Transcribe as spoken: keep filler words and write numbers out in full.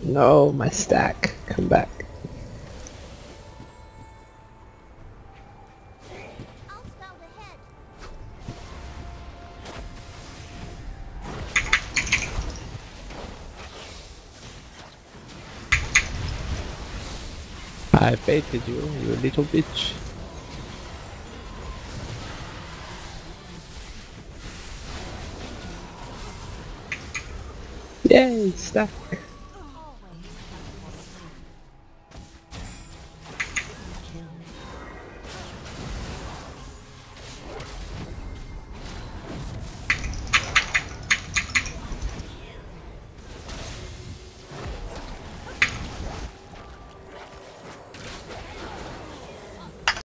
No, my stack. Come back. I'll scout ahead. I baited you, you little bitch. Yay, stack.